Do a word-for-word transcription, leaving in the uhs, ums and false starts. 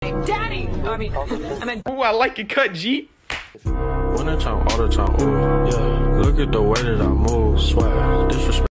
Daddy! I mean, I mean... Ooh, I like your cut, G. Winter time, all the time, ooh, yeah. Look at the way that I move, swag, disrespect.